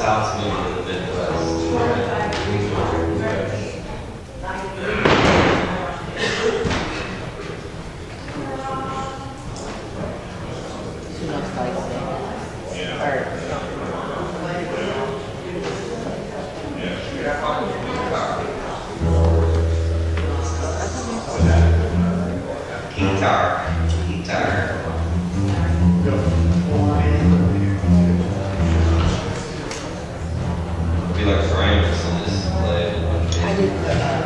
South's moving to the Midwest. She looks like Guitar. Be like Frank or something just play. I did.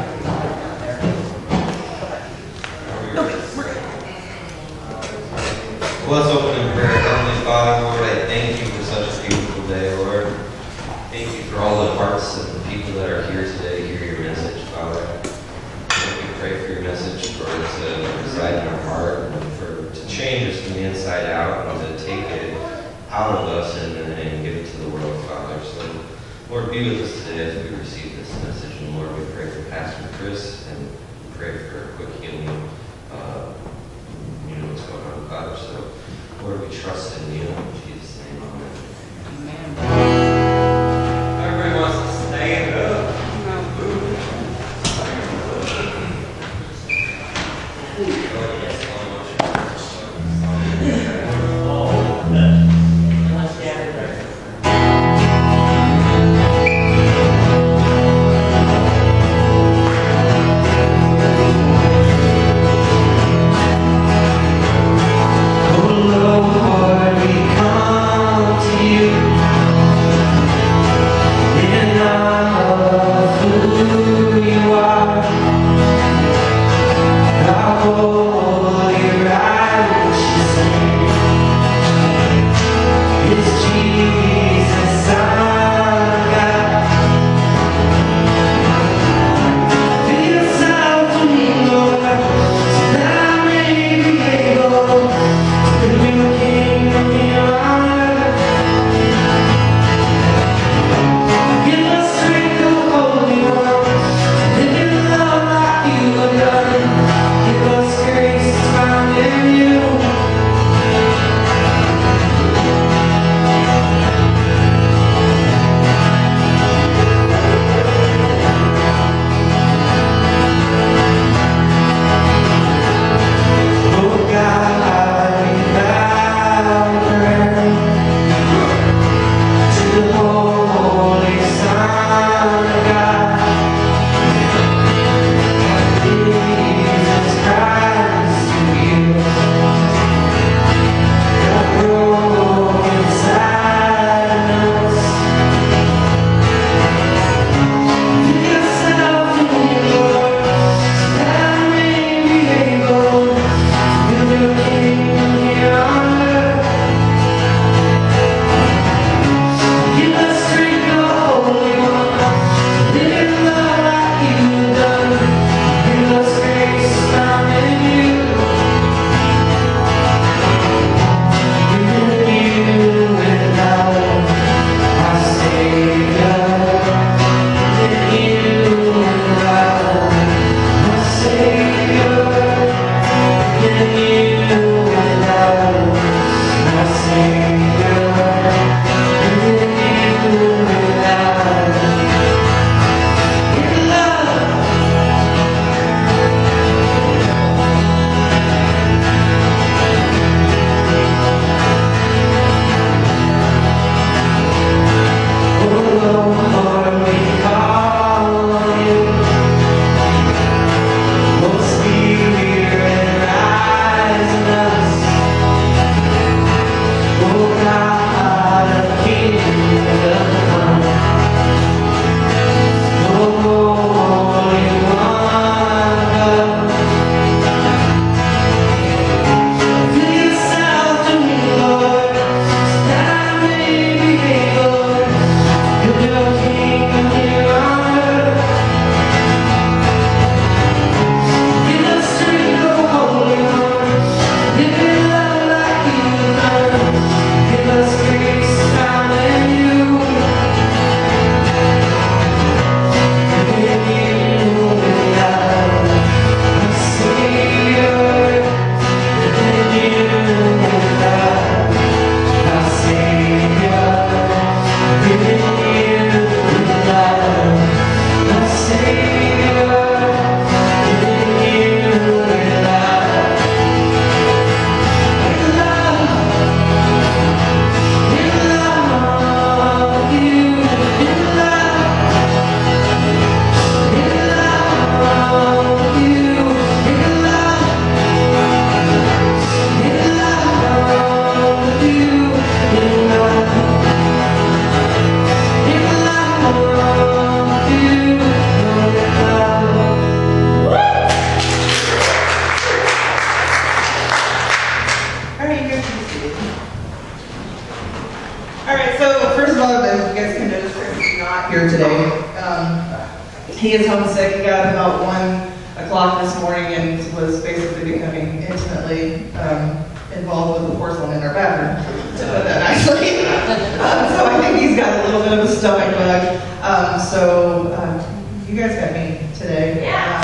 Well, let's open in prayer. Heavenly Father, Lord, I thank you for such a beautiful day, Lord. Thank you for all the hearts of the people that are here today to hear your message, Father. We pray for your message for it to reside in our heart, and to change us from the inside out, and to take it out of us and give it to the world, Father. So, Lord, be with us today as we receive this message. And Lord, we pray for Pastor Chris, and we pray for a quick healing. You know what's going on, Father. So, Lord, we trust in you. In Jesus' name, amen. Everybody wants to stand up. Oh Lord, we come. All right, so first of all, as you guys can notice, Frank's not here today. He is homesick. He got up about 1 o'clock this morning and was basically becoming intimately involved with the porcelain in our bathroom, to put that nicely. So I think he's got a little bit of a stomach bug. You guys got me today. Yeah.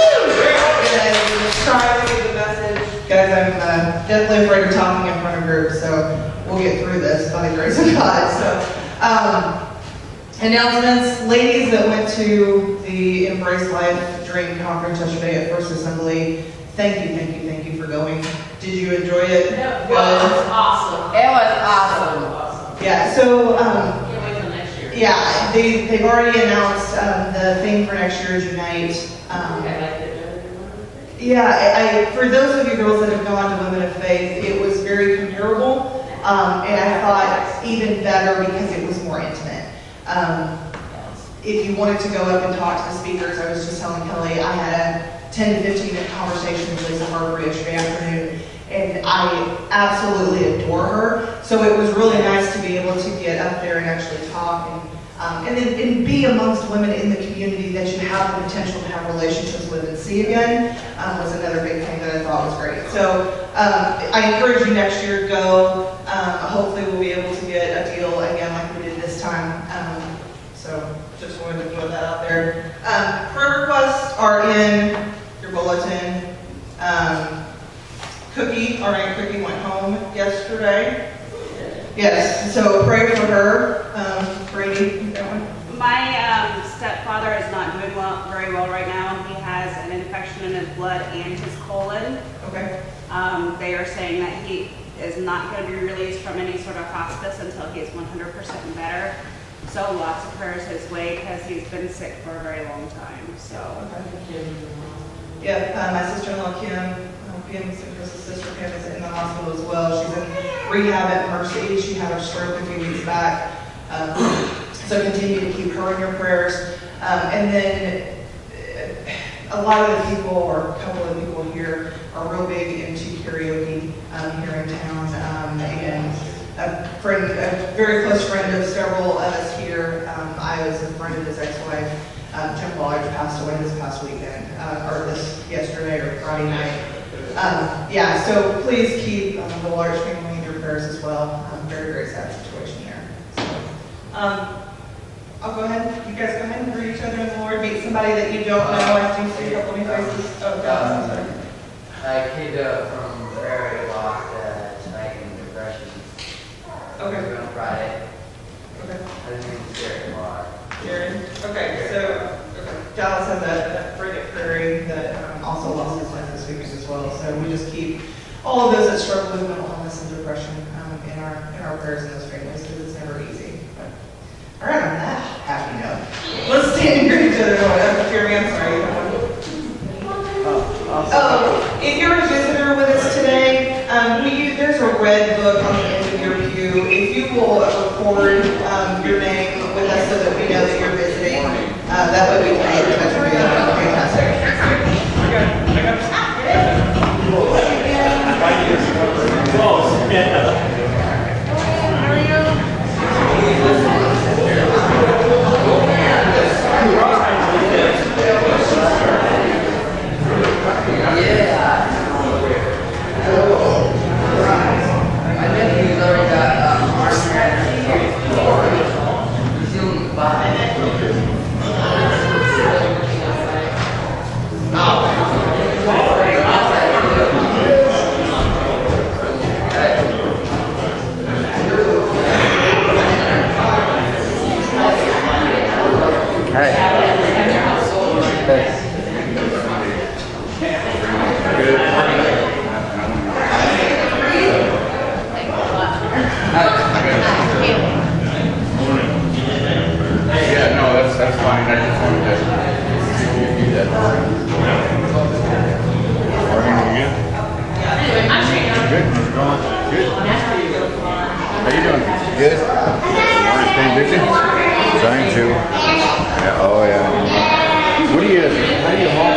Trying to get the message. Guys, I'm definitely afraid of talking in front of groups, so we'll get through this by the grace of God. So, announcements. Ladies that went to the Embrace Life Dream Conference yesterday at First Assembly, thank you for going. Did you enjoy it? It was awesome. It was awesome. Yeah, so, Can't wait till next year. yeah, they've already announced the theme for next year is Unite. I liked it. Yeah, for those of you girls that have gone to Women of Faith, it was very comparable, and I thought even better because it was more intimate. If you wanted to go up and talk to the speakers, I was just telling Kelly, I had a 10 to 15 minute conversation with Lisa Harper yesterday afternoon, and I absolutely adore her. So it was really nice to be able to get up there and actually talk and then be amongst women in the community that you have the potential to have relationships with and see again was another big thing that I thought was great. So I encourage you next year to go. Hopefully we'll be able to get a deal again like we did this time. So just wanted to throw that out there. Prayer requests are in your bulletin. Cookie, our Aunt Cookie went home yesterday. Yes, so pray for her. Brady, that one? My stepfather is not doing very well right now. He has an infection in his blood and his colon. Okay. They are saying that he is not going to be released from any sort of hospice until he is 100% better. So lots of prayers his way because he's been sick for a very long time. So. Okay. Yeah, my sister-in-law Kim, Kim's sister Kim is in the hospital as well. She's in rehab at Mercy. She had her stroke a few weeks back. So continue to keep her in your prayers. And then a lot of the people, or a couple of people here, are real big into karaoke here in town. And a very close friend of several of us here, I was a friend of his ex-wife, Jim Ballard, passed away this past weekend, or yesterday or Friday night. Yeah, so please keep the large family in your prayers as well. Very, very sad situation here. So, I'll go ahead. You guys go ahead and greet each other in the Lord. Meet somebody that you don't know. I do see a couple new faces. Oh, God. I came from Prairie Walk tonight in depression. Okay. On Friday. Okay. I didn't even share it tomorrow. Jared. Okay, so Dallas has a friend at Prairie that also lost his life this weekend as well. So we just keep all of those that struggle with mental illness and depression in our prayers in those families because it's never easy. But, all right, on that happy note, let's stand and greet each other. Jeremy, I'm sorry. If you're a visitor with us today, there's a red book on the end of your pew. If you will record your name with us so that we know that you're visiting, that way we can get in touch with you. Fantastic. That's fine. I just wanted to see if you do that. Good. Good. How you doing? Good. Morning, St. Dixie. Trying to. Yeah. Oh yeah. What do you? How do you haul?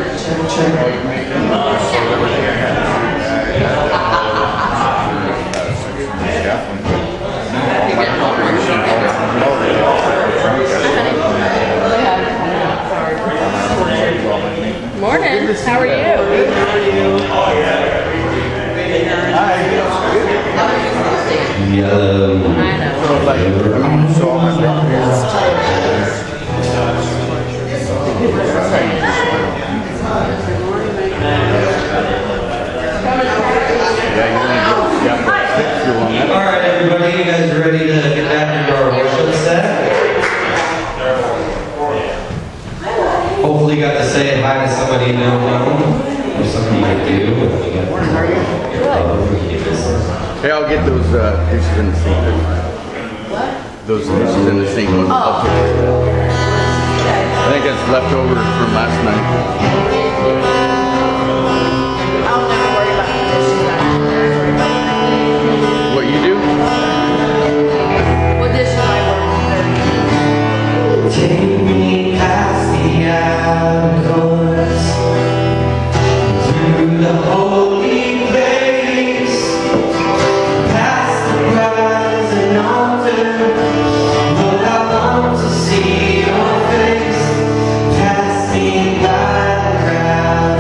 Check. So all my properties. All right, everybody, you guys are ready to get back into our worship set? Hopefully you got to say hi to somebody you don't know, or somebody you do. Hey, I'll get those dishes in the sink. What? Those dishes in the sink. I think that's leftover from last night. I'll never worry about the dishes. What you do? What dishes I work? Take me past the outer courts, through the holy place, past the brazen altar. Lord, I want to see your face, passing by the crowd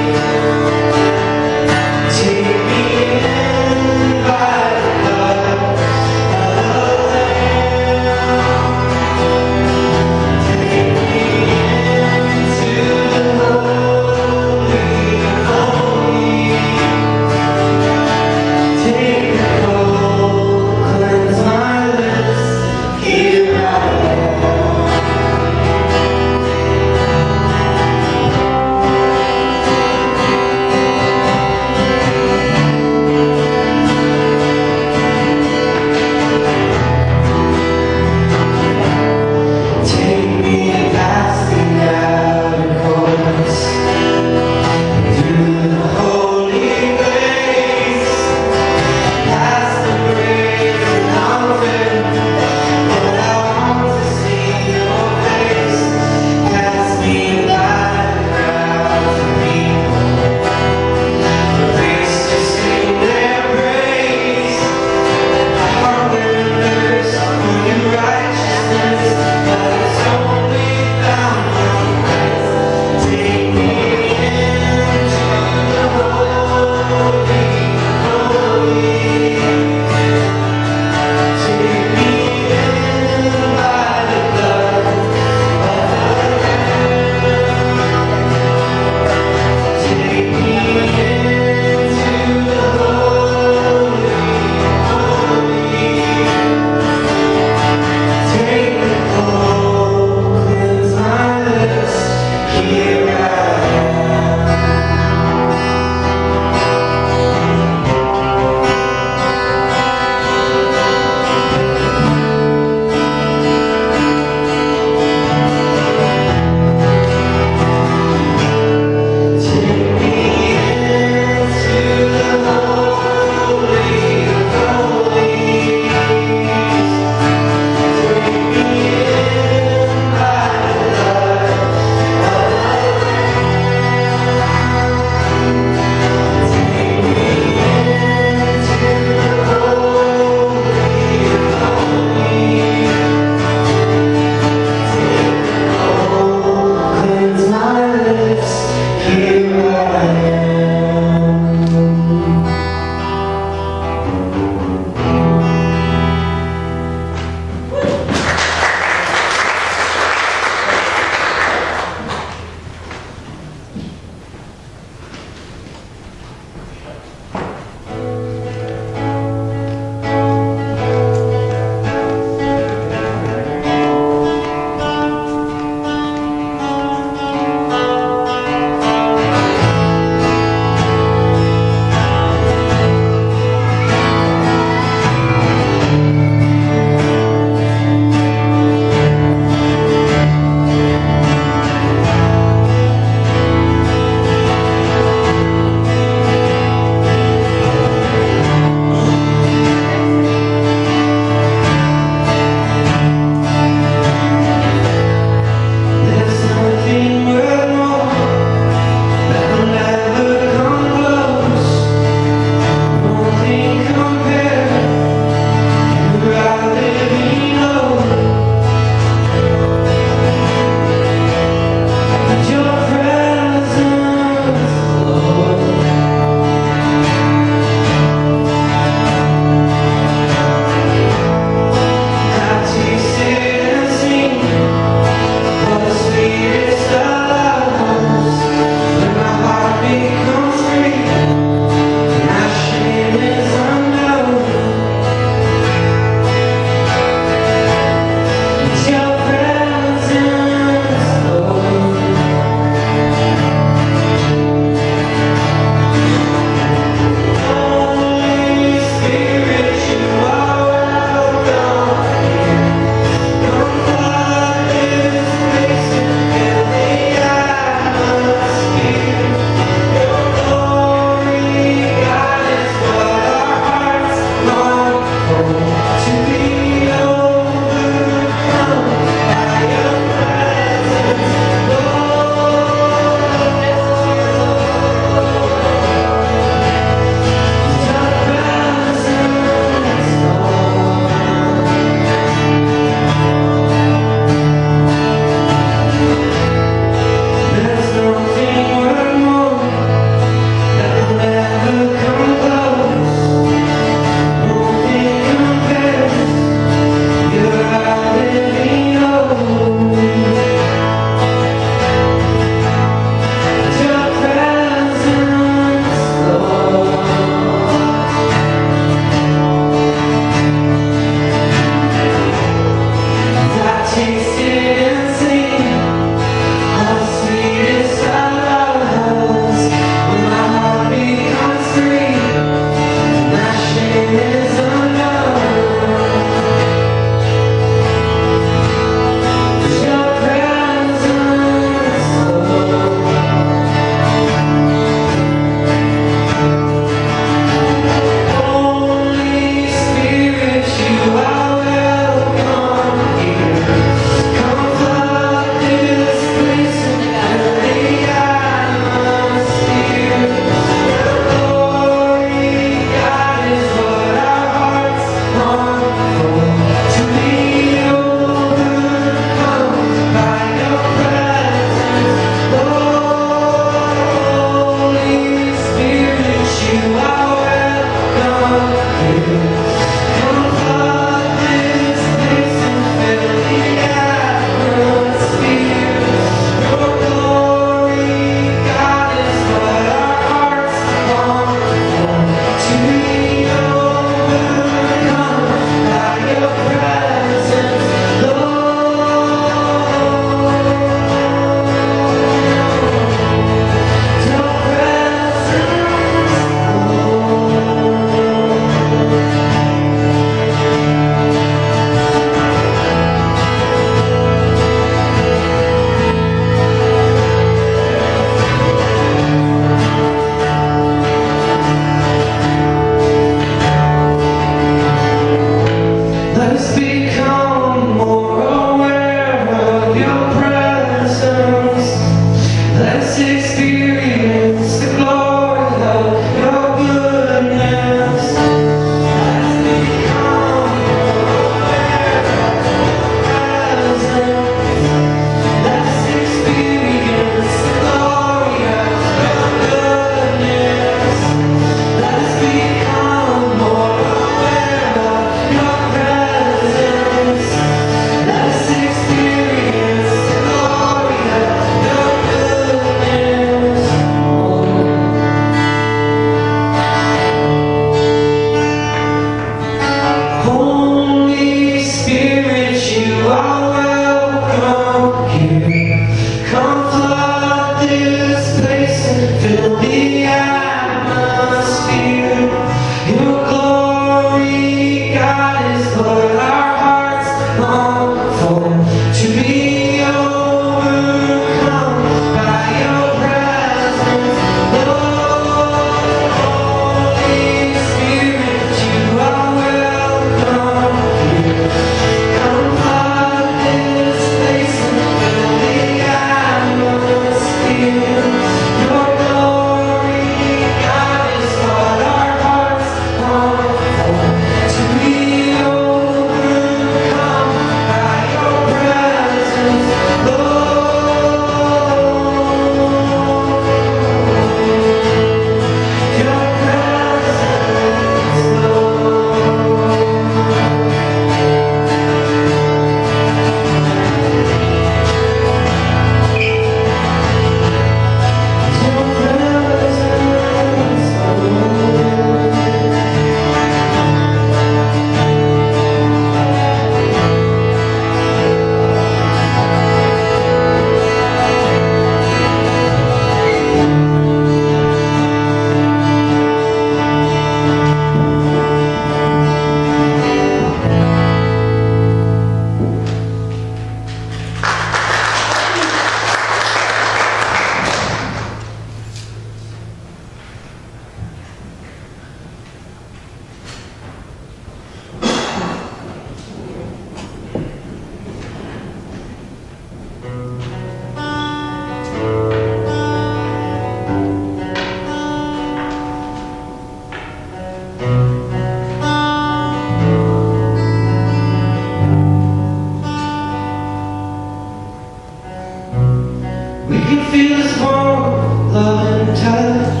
We can feel His warm, loving touch.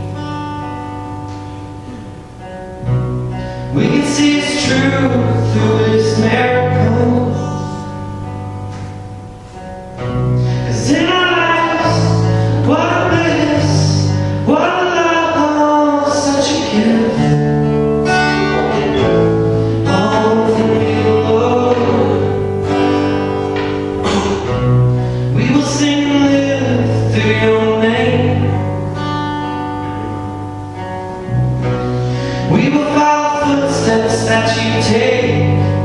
We can see His truth through His miracles. 'Cause in our lives, what a bliss, what a love, such a gift. All from You, Lord. We will sing and live through Your name. We will follow footsteps that You take.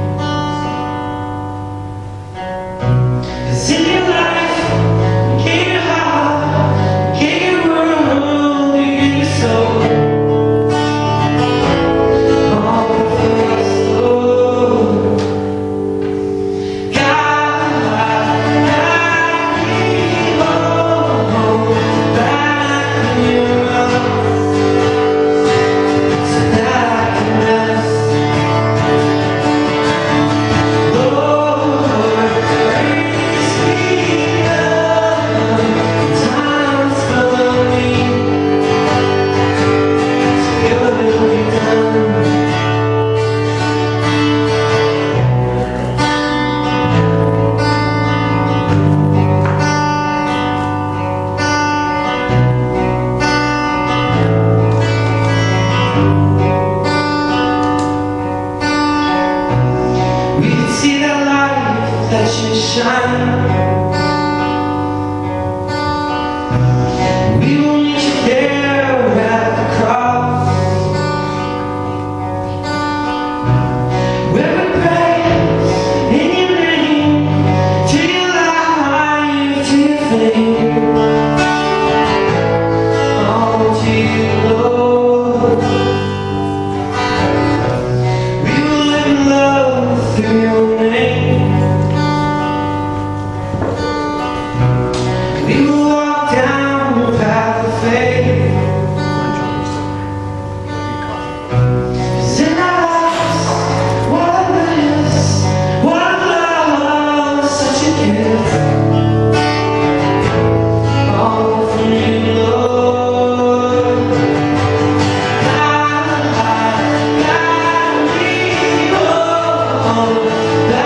'Cause in Your life, You gave Your heart, You gave Your world, You gave Your soul. All for us, Lord. God, guide me home, back in Your arms, so that I can rest. Lord, raise me up in times of need, so Your will be done. We can see that light that You shine. We will meet You there at the cross, where we praise in Your name, to Your life, to Your fame. All to You, Lord. We will live in love through Your name. We will walk down the path of faith. 'Cause in our lives, what a bliss, what a love, such a gift. All from You, Lord. God, guide me home,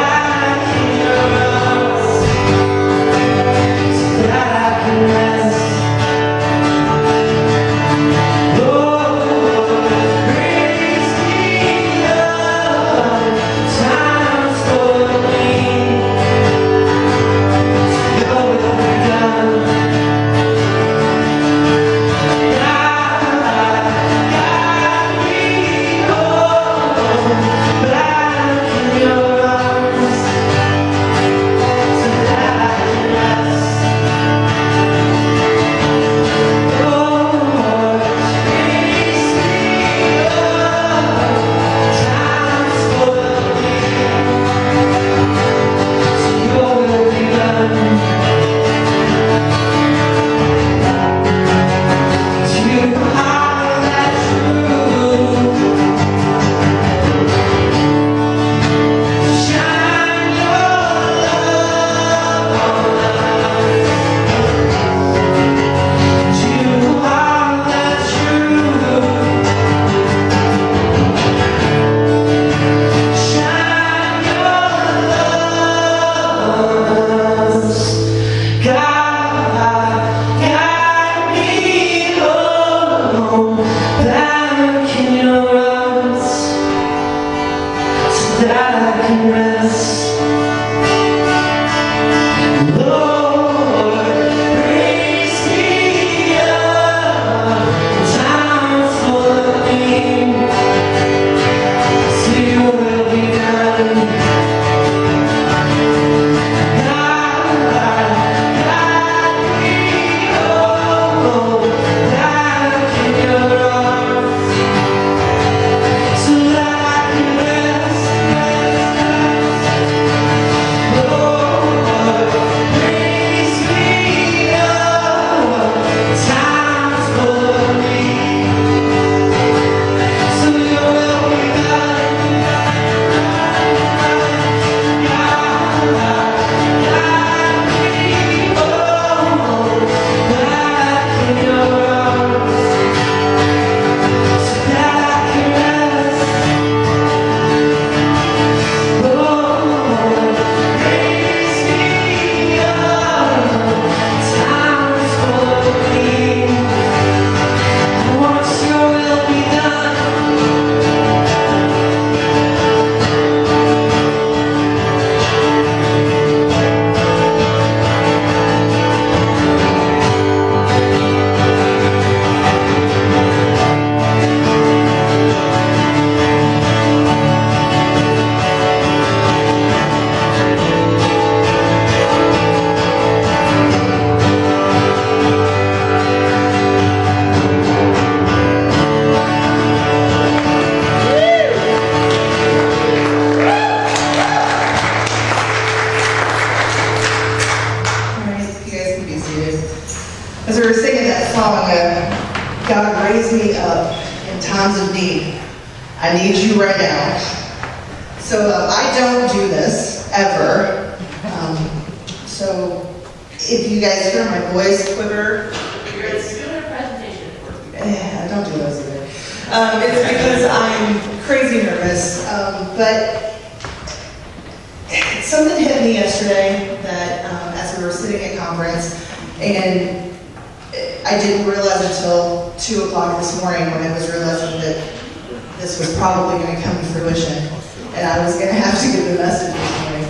needed. As we were singing that song, God raise me up in times of need. I need you right now. So I don't do this ever. So if you guys hear my voice quiver, You're doing a presentation. I don't do those either. It's because I'm crazy nervous. But something hit me yesterday that as we were sitting at conference, and I didn't realize until 2 o'clock this morning when I was realizing that this was probably going to come to fruition, and I was going to have to give the message this morning.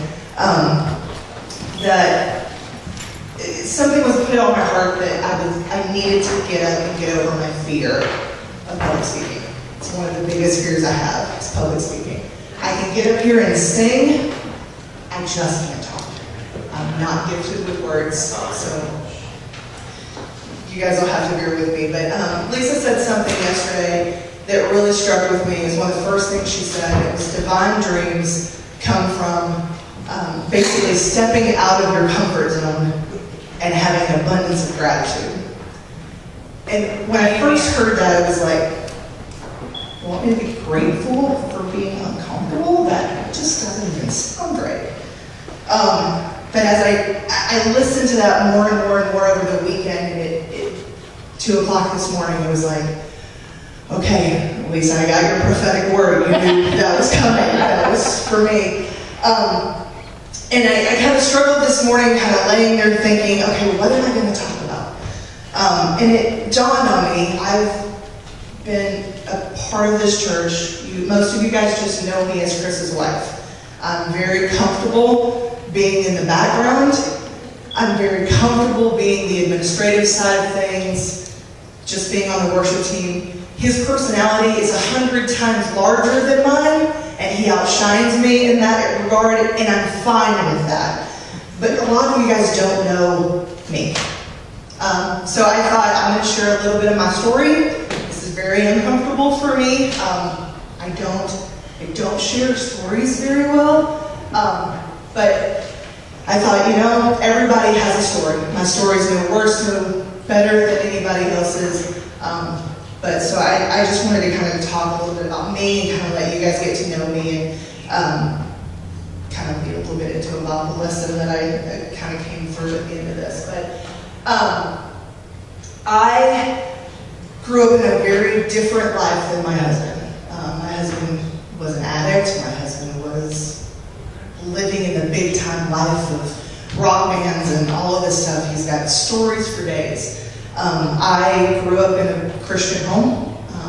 That something was put on my heart that I needed to get up and get over my fear of public speaking. It's one of the biggest fears I have, is public speaking. I can get up here and sing, I just can't talk. I'm not gifted with words, so you guys will have to bear with me. But Lisa said something yesterday that really struck with me. It was one of the first things she said. It was divine dreams come from basically stepping out of your comfort zone and having an abundance of gratitude. And when I first heard that, I was like, you want me to be grateful for being uncomfortable? That just doesn't even sound right. But as I listened to that more and more and more over the weekend, and 2 o'clock this morning, it was like, okay, Lisa, I got your prophetic word. You knew that was coming. That was for me. And I kind of struggled this morning, kind of laying there thinking, okay, what am I going to talk about? And it dawned on me, I've been a part of this church. Most of you guys just know me as Chris's wife. I'm very comfortable being in the background. I'm very comfortable being the administrative side of things, just being on the worship team. His personality is 100 times larger than mine, and he outshines me in that regard, and I'm fine with that. But a lot of you guys don't know me. So I thought I'm going to share a little bit of my story. This is very uncomfortable for me. I don't share stories very well, but I thought, you know, everybody has a story. My story's no worse, no better than anybody else's. But so I just wanted to kind of talk a little bit about me and kind of let you guys get to know me and kind of get a little bit into about the lesson that I kind of came through at the end of this. But I grew up in a very different life than my husband. My husband was an addict. My husband was living in the big time life of rock bands and all of this stuff. He's got stories for days. I grew up in a Christian home.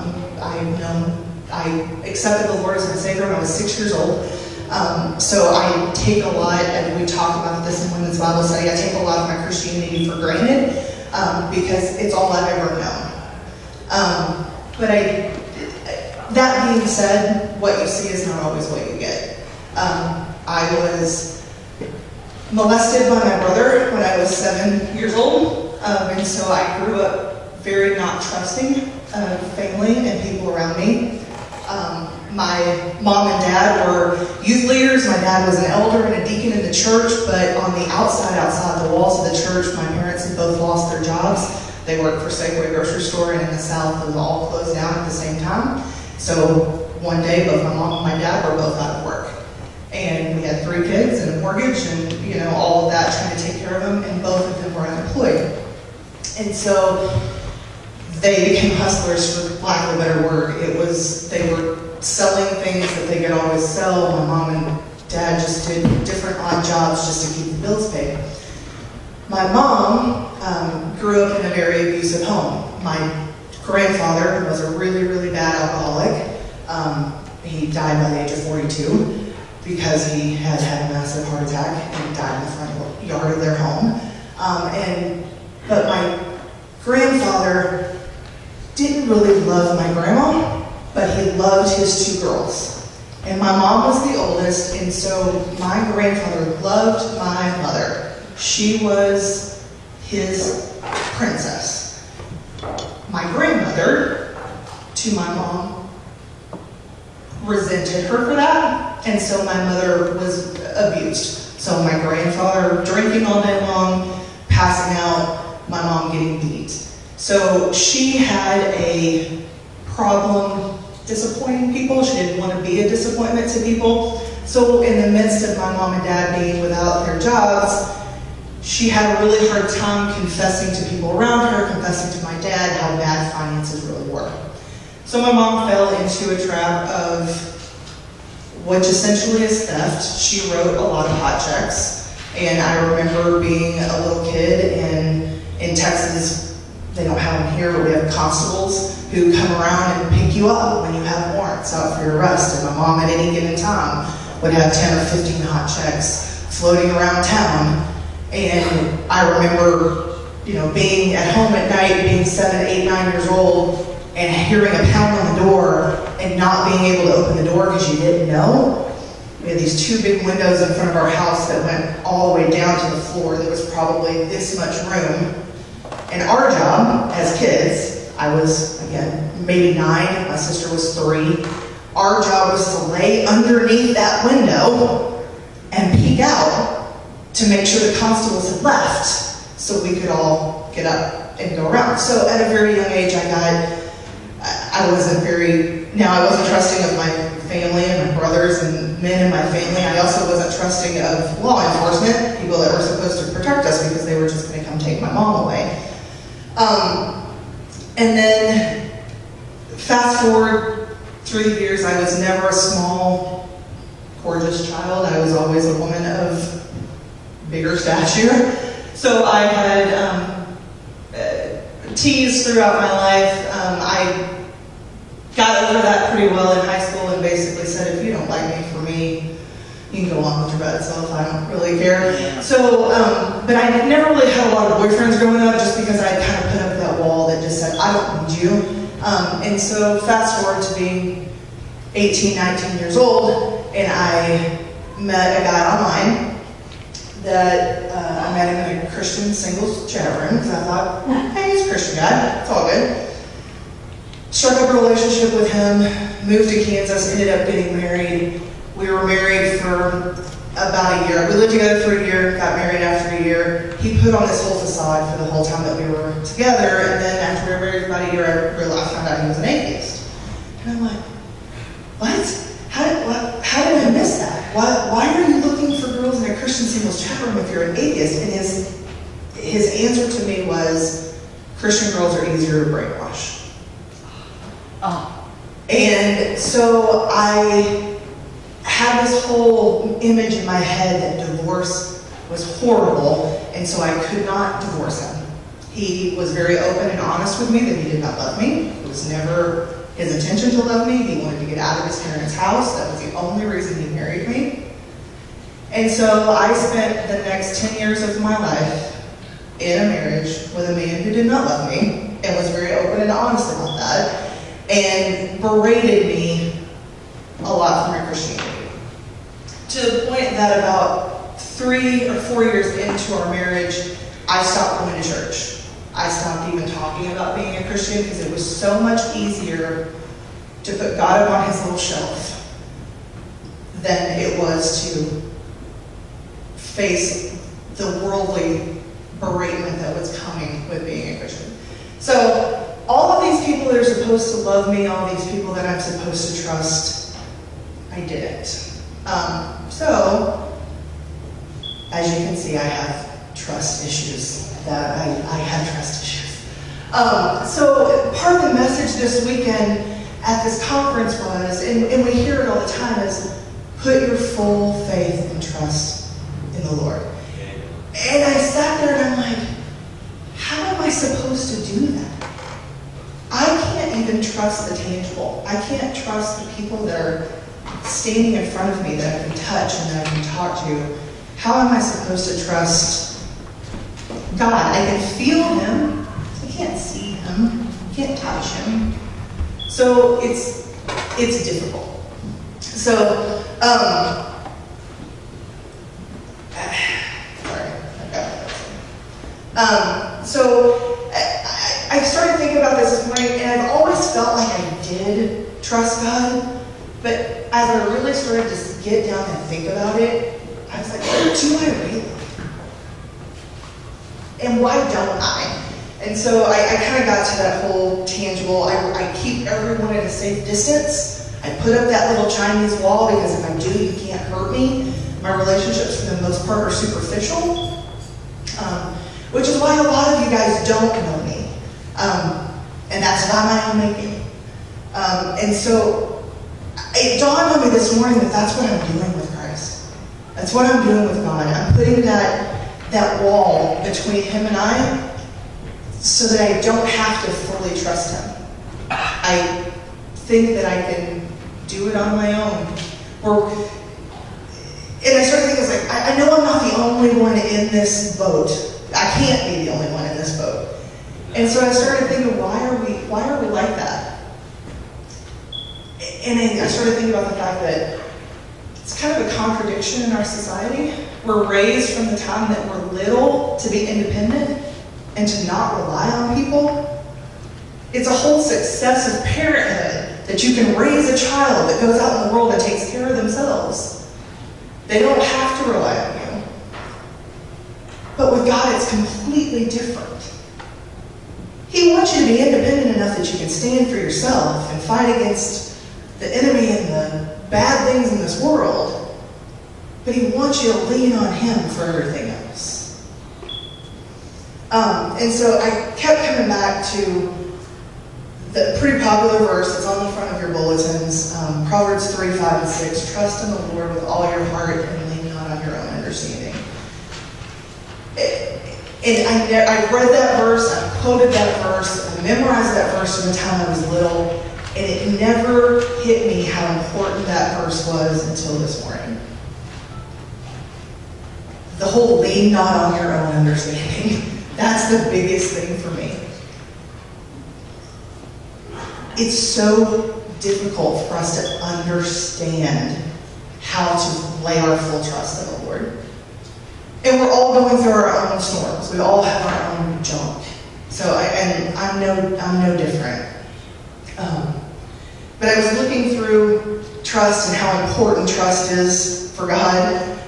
I accepted the Lord as my Savior when I was 6 years old. So I take a lot, and we talk about this in Women's Bible Study, I take a lot of my Christianity for granted because it's all I've ever known. But that being said, what you see is not always what you get. I was molested by my brother when I was 7 years old. And so I grew up very not trusting of family and people around me. My mom and dad were youth leaders. My dad was an elder and a deacon in the church, but on the outside the walls of the church, my parents had both lost their jobs. They worked for Safeway grocery store, and in the South, it was all closed down at the same time. So one day, both my mom and my dad were both out of work. And we had 3 kids and a mortgage and, you know, all of that, trying to take care of them, and both of them were unemployed. And so they became hustlers, for lack of a better word. They were selling things that they could always sell. My mom and dad just did different odd jobs just to keep the bills paid. My mom grew up in a very abusive home. My grandfather was a really, really bad alcoholic. He died by the age of 42 because he had had a massive heart attack and died in the front yard of their home. But my grandfather didn't really love my grandma, but he loved his 2 girls. And my mom was the oldest, and so my grandfather loved my mother. She was his princess. My grandmother, to my mom, resented her for that, and so my mother was abused. So my grandfather drinking all day long, passing out, So she had a problem disappointing people. She didn't want to be a disappointment to people. So in the midst of my mom and dad being without their jobs, she had a really hard time confessing to people around her, confessing to my dad how bad finances really were. So my mom fell into a trap of which essentially is theft. She wrote a lot of hot checks. And I remember being a little kid, and in Texas, they don't have them here, but we have constables who come around and pick you up when you have warrants out for your arrest. And my mom at any given time would have 10 or 15 hot checks floating around town. And I remember, being at home at night, being 7, 8, 9 years old, and hearing a pound on the door and not being able to open the door because you didn't know. We had these 2 big windows in front of our house that went all the way down to the floor. There was probably this much room. And our job as kids, I was, again, maybe 9, my sister was 3. Our job was to lay underneath that window and peek out to make sure the constables had left so we could all get up and go around. So at a very young age, I wasn't trusting of my family and my brothers and men in my family. I also wasn't trusting of law enforcement, people that were supposed to protect us because they were just going to come take my mom away. And then fast forward through the years, I was never a small, gorgeous child. I was always a woman of bigger stature. So I had teased throughout my life. I got over that pretty well in high school and basically said, if you don't like me for me, you can go on with your bad self. I don't really care. So, but I never really had a lot of boyfriends growing up just because I kind of put up that wall that just said, I don't need you. And so fast forward to being 18, 19 years old, and I met a guy online that I met him in a Christian singles chat room because I thought, hey, he's a Christian guy. It's all good. Struck up a relationship with him, moved to Kansas, ended up getting married. We were married for about a year. We lived together for a year, got married after a year. He put on this whole facade for the whole time that we were together, and then after we were married for about a year, I found out he was an atheist. And I'm like, what? How did I miss that? Why are you looking for girls in a Christian singles chat room if you're an atheist? And his answer to me was, Christian girls are easier to brainwash. And so I had this whole image in my head that divorce was horrible, and so I could not divorce him. He was very open and honest with me that he did not love me. It was never his intention to love me. He wanted to get out of his parents' house. That was the only reason he married me. And so I spent the next 10 years of my life in a marriage with a man who did not love me and was very open and honest about that, and berated me a lot for my Christianity. To the point that about 3 or 4 years into our marriage, I stopped going to church. I stopped even talking about being a Christian because it was so much easier to put God up on his little shelf than it was to face the worldly beratement that was coming with being a Christian. So all of these people that are supposed to love me, all these people that I'm supposed to trust, I didn't. So, as you can see, I have trust issues. That I had trust issues. So part of the message this weekend at this conference was, and we hear it all the time, is put your full faith and trust in the Lord. And I sat there and I'm like, how am I supposed to do that? I can't even trust the tangible. I can't trust the people that are standing in front of me that I can touch and that I can talk to. How am I supposed to trust God? I can feel him. I can't see him. I can't touch him. So it's difficult. So, so I started thinking about this morning, and I've always felt like I did trust God, but as I really started to get down and think about it, I was like, do I really? And why don't I? And so so I kind of got to that whole tangible, I keep everyone at a safe distance. I put up that little Chinese wall because if I do, you can't hurt me. My relationships, for the most part, are superficial, which is why a lot of you guys don't know me. And that's by my own making. And so it dawned on me this morning that that's what I'm doing with Christ. That's what I'm doing with God. I'm putting that wall between him and I so that I don't have to fully trust him. I think that I can do it on my own. And I started thinking, like, I know I'm not the only one in this boat. I can't be the only one in this boat. And so I started thinking, why are we like that? And I started thinking about the fact that it's kind of a contradiction in our society. We're raised from the time that we're little to be independent and to not rely on people. It's a whole success of parenthood that you can raise a child that goes out in the world and takes care of themselves. They don't have to rely on you. But with God, it's completely different. He wants you to be independent enough that you can stand for yourself and fight against the enemy and the bad things in this world. But he wants you to lean on him for everything else. And so I kept coming back to the pretty popular verse that's on the front of your bulletins, Proverbs 3, 5, and 6. Trust in the Lord with all your heart and lean not on your own understanding. And I read that verse, I quoted that verse, I memorized that verse from the time I was little, and it never hit me how important that verse was until this morning. The whole lean not on your own understanding, that's the biggest thing for me. It's so difficult for us to understand how to lay our full trust in the Lord. And we're all going through our own storms. We all have our own junk. So I'm no different. But I was looking through trust and how important trust is for God.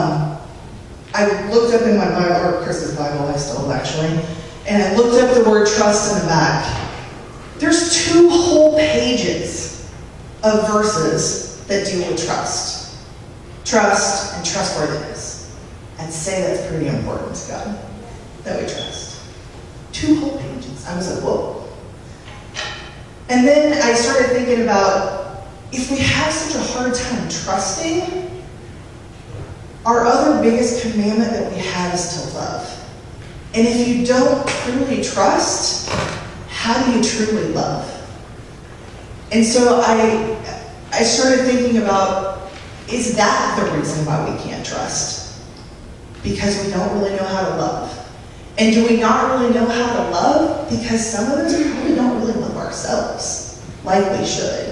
I looked up in my Bible, or Chris's Bible I stole actually, and I looked up the word trust in the back. There's 2 whole pages of verses that deal with trust. Trust and trustworthiness. I'd say that's pretty important to God, that we trust. 2 whole pages. I was like, whoa. And then I started thinking about, if we have such a hard time trusting, our other biggest commandment that we have is to love. And if you don't truly trust, how do you truly love? And so I started thinking about, is that the reason why we can't trust? Because we don't really know how to love. And do we not really know how to love? Because some of us probably don't really love ourselves like we should.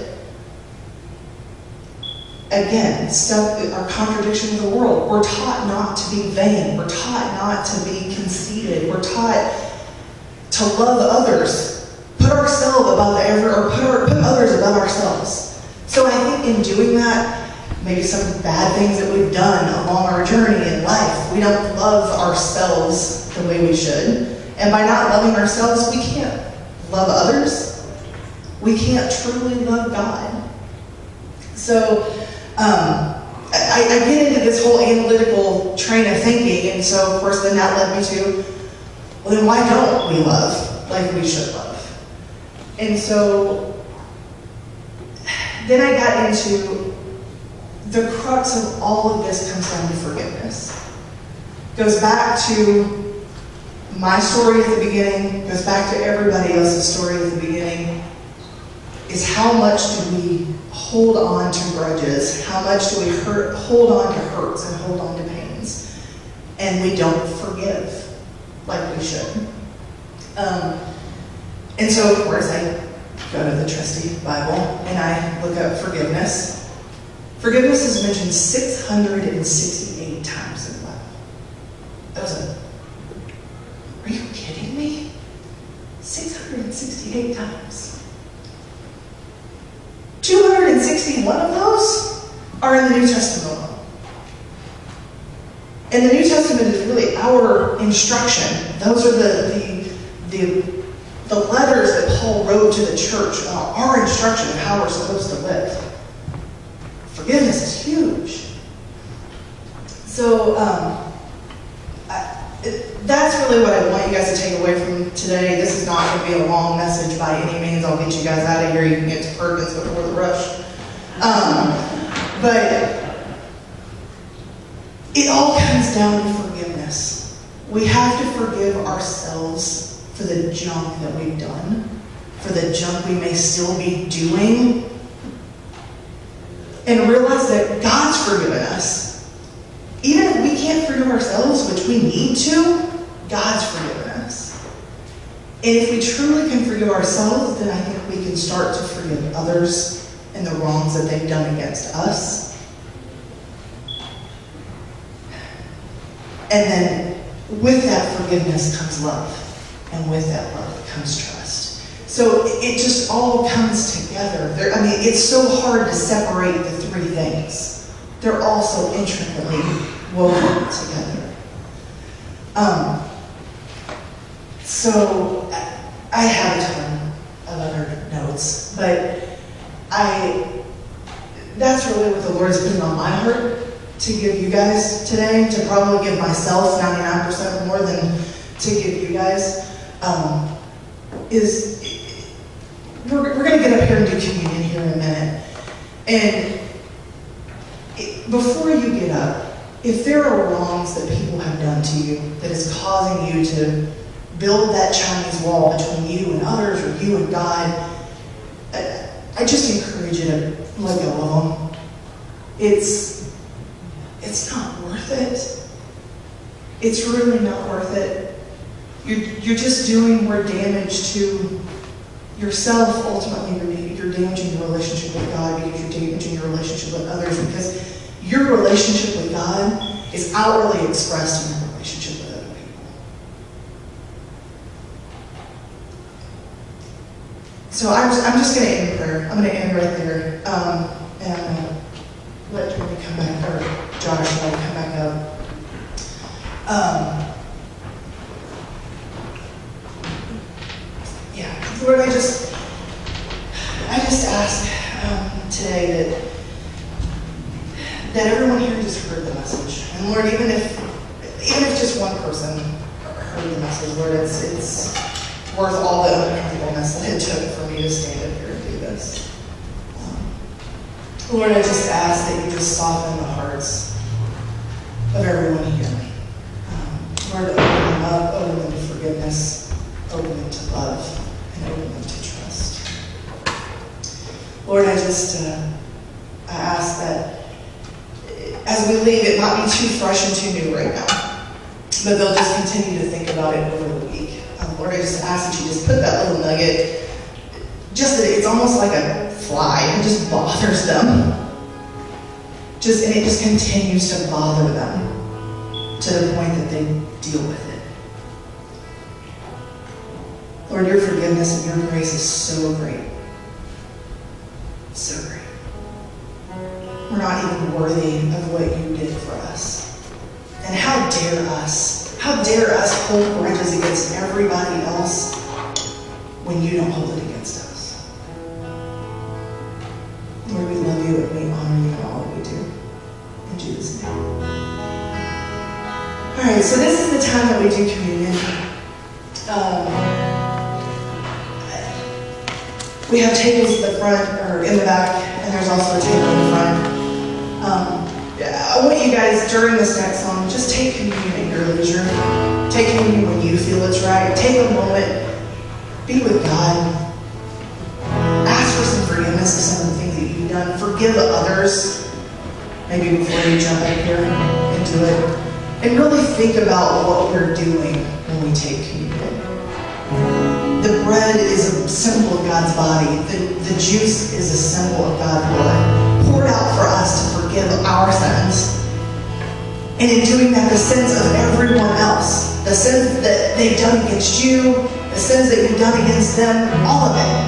Again, our contradiction of the world. We're taught not to be vain. We're taught not to be conceited. We're taught to love others. Put ourselves above put others above ourselves. So I think in doing that, maybe some bad things that we've done along our journey in life, we don't love ourselves the way we should. And by not loving ourselves, we can't love others. We can't truly love God. So I get into this whole analytical train of thinking, and so of course then that led me to, well, then why don't we love like we should love? And so then I got into the crux of all of this comes down to forgiveness. Goes back to my story at the beginning, goes back to everybody else's story at the beginning, is how much do we hold on to grudges? How much do we hold on to hurts and hold on to pains? And we don't forgive like we should. And so, of course, I go to the trusty Bible and I look up forgiveness. Forgiveness is mentioned 668 times in the Bible. That was are you kidding me? 668 times. 261 of those are in the New Testament alone. And the New Testament is really our instruction. Those are the the letters that Paul wrote to the church about our instruction of how we're supposed to live. Forgiveness is huge. So that's really what I want you guys to take away from today. This is not going to be a long message by any means. I'll get you guys out of here. You can get to Perkins before the rush. But it all comes down to forgiveness. We have to forgive ourselves for the junk that we've done, for the junk we may still be doing, and realize that God's forgiven us. Even if we can't forgive ourselves, which we need to, God's forgiven us. And if we truly can forgive ourselves, then I think we can start to forgive others and the wrongs that they've done against us. And then with that forgiveness comes love. And with that love comes trust. So it just all comes together. It's so hard to separate the three things. They're all so intricately woven together. So I have a ton of other notes, but that's really what the Lord's putting on my heart to give you guys today, to probably give myself 99% more than to give you guys, is we're going to get up here and do communion here in a minute. And before you get up, if there are wrongs that people have done to you that is causing you to build that Chinese wall between you and others or you and God, I just encourage you to let go of them. It's not worth it. It's really not worth it. You're just doing more damage to yourself. Ultimately, you're damaging your relationship with God because you're damaging your relationship with others, because your relationship with God is outwardly expressed in your relationship with other people. So I'm just going to end in prayer. I'm going to end right there. And I'm going to let Jordan come back, or Josh come back up. Lord, I just ask today that everyone here just heard the message. And Lord, even if just one person heard the message, Lord, it's worth all the uncomfortableness that it took for me to stand up here and do this. Lord, I just ask that you just soften the hearts of everyone here. Lord, open them up, open them to forgiveness, open them to love, and open them to trust. Lord, I ask that as we leave, it might be too fresh and too new right now, but they'll just continue to think about it over the week. Lord, I just ask that you just put that little nugget, just that it's almost like a fly, and just bothers them. And it just continues to bother them to the point that they deal with it. Lord, your forgiveness and your grace is so great. So great. We're not even worthy of what you did for us. And how dare us hold grudges against everybody else when you don't hold it against us. Lord, we love you and we honor you in all that we do. In Jesus' name. All right, so this is the time that we do communion. We have tables at the front, or in the back, and there's also a table in the front. I want you guys, during this next song, just take communion at your leisure. Take communion when you feel it's right. Take a moment. Be with God. Ask for some forgiveness of some of the things that you've done. Forgive others, maybe before you jump in here and do it. And really think about what we're doing when we take communion. The bread is a symbol of God's body. The juice is a symbol of God's blood, poured out for us to forgive our sins. And in doing that, the sins of everyone else, the sins that they've done against you, the sins that you've done against them, all of it.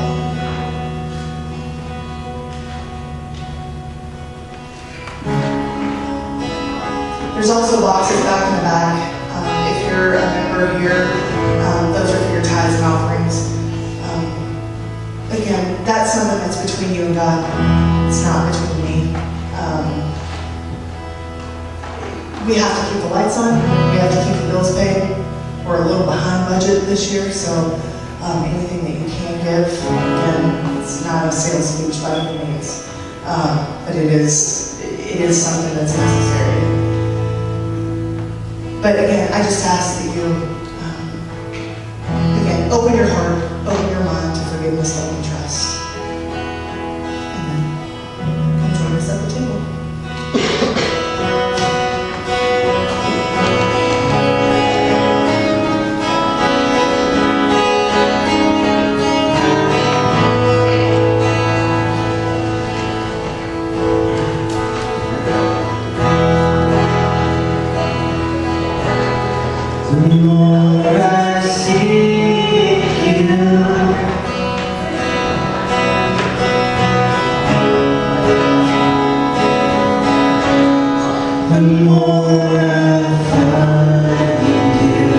There's also boxes back in the back. If you're a member here, those are for your tithes and offerings. That's between you and God. It's not between me. We have to keep the lights on. We have to keep the bills paid. We're a little behind budget this year, so anything that you can give, again, it's not a sales speech by any means, but it is something that's necessary. But again, I just ask that you, again, open your heart, open your mind to forgiveness, love, and trust. And then come join us at the table. The more I seek you, the more I find you.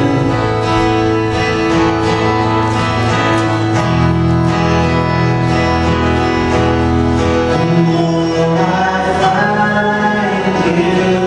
The more I find you.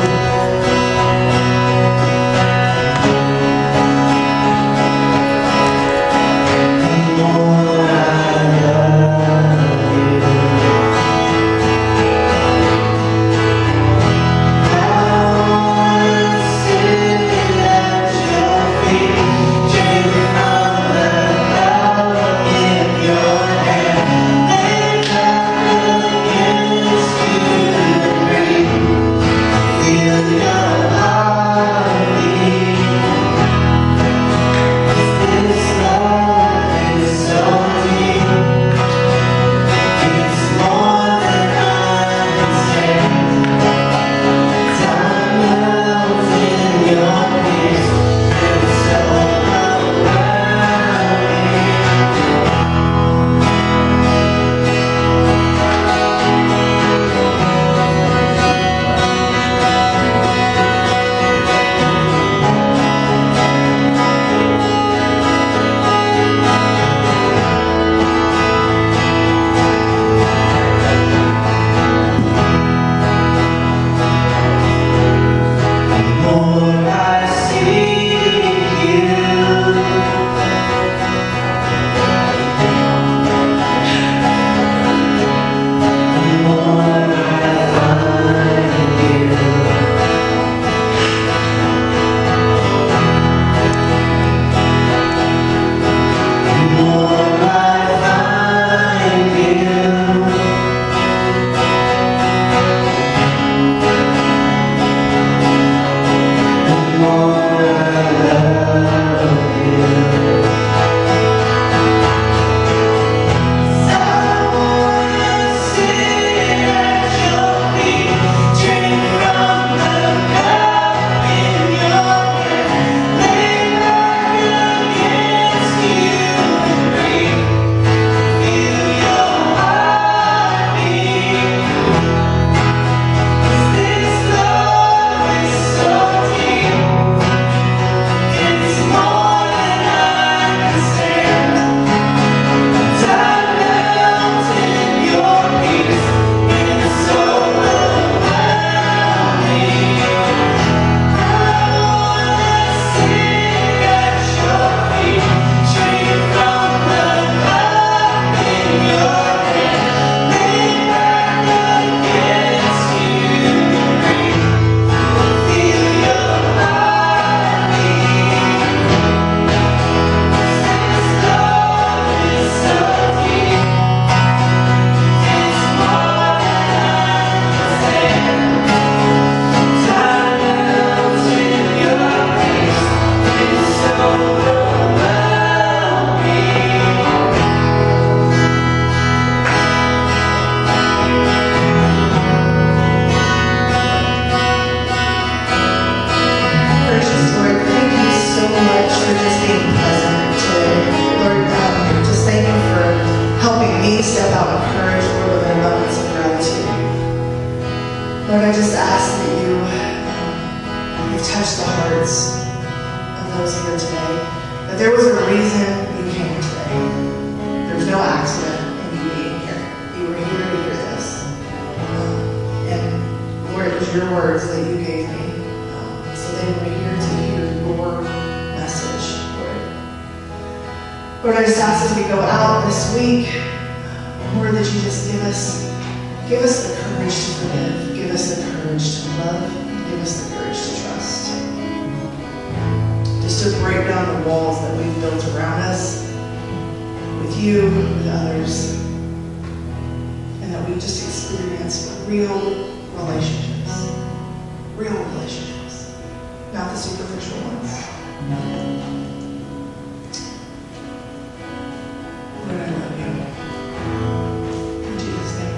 Lord, I just ask that you've touched the hearts of those here today. That there was a reason you came today. There's no accident in you being here. Lord, I just ask as we go out this week, Lord, that you just give us the courage to forgive, give us the courage to love, give us the courage to trust. Just to break down the walls that we've built around us, with you, with others, and that we just experience real relationships, not the superficial ones. Lord, I love you. In Jesus' name,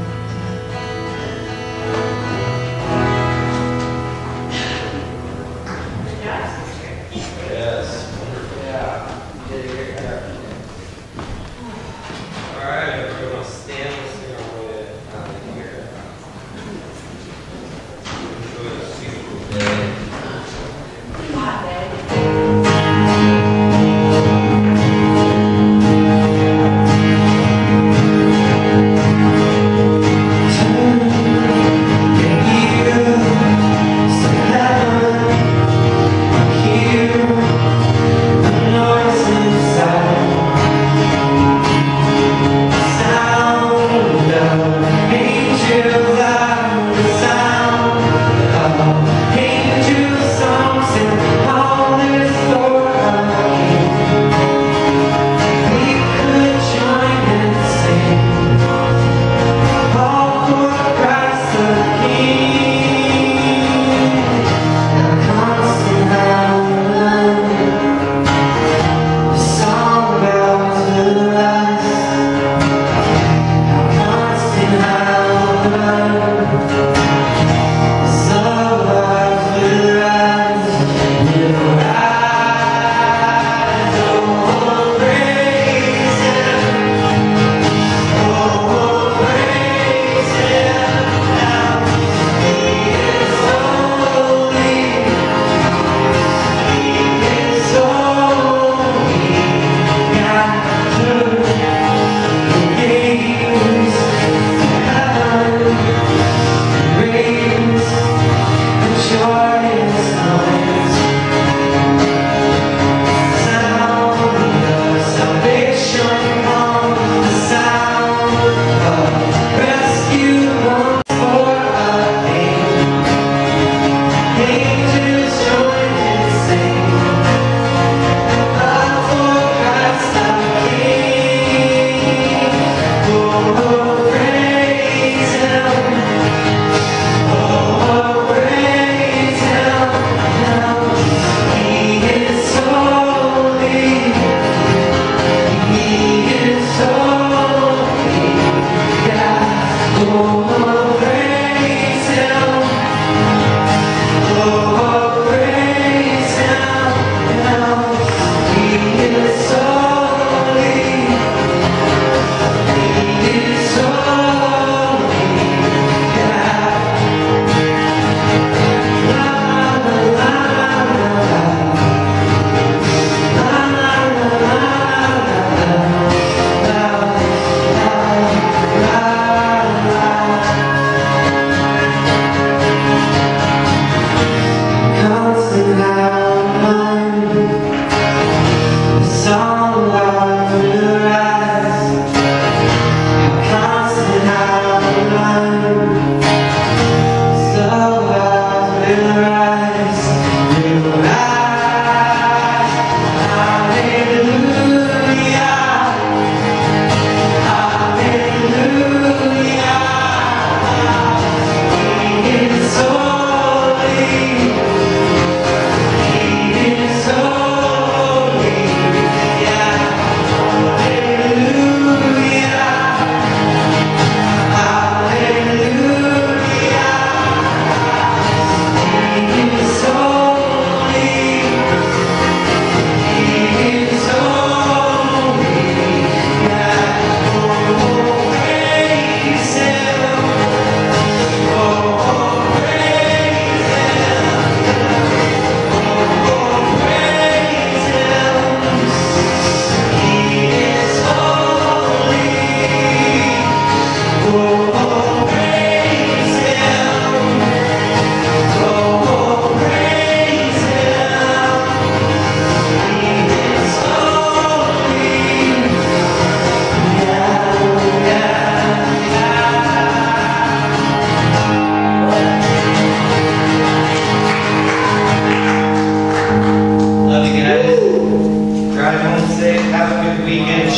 Yes. Yeah. Did a great job. All right, everyone, stand. Let's sing our way out of here. Enjoy this beautiful day. Hot day.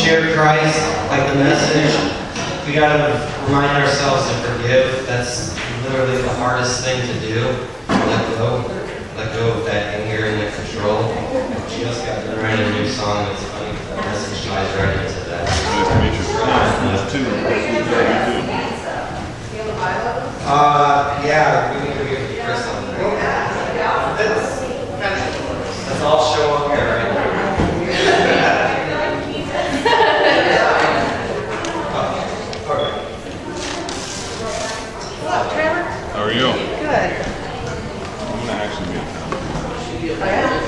share Christ, like the message, we gotta remind ourselves to forgive. That's literally the hardest thing to do. Let go of that anger and the control. She just got done writing a new song. It's funny, that message ties right into that. Nice to meet you. Nice too. Yeah, we need to get Chris on there. Let's all show up here, right? How are you? Good. I'm gonna actually be in town.